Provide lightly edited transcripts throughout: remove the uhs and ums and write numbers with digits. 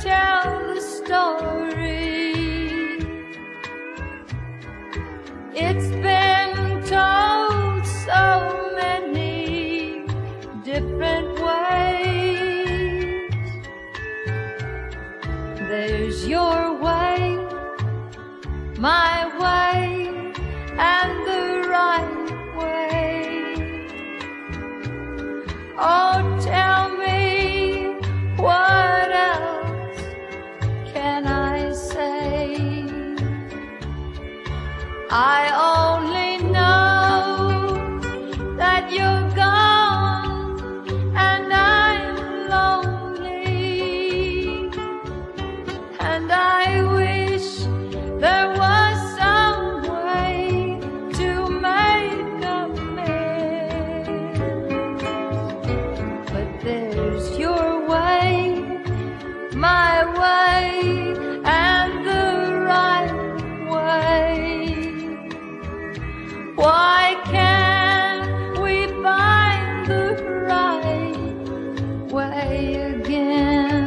tell the story. It's been told so many different ways. There's your way, my way, and the right way. Oh, tell me, what else can I say? I only know that you're gone and I'm lonely, and I wish there was some way to make amends. But there's your way, my way, and the right way. Why can't we find the right way again?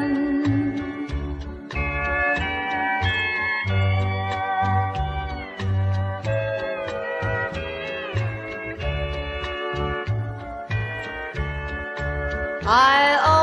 I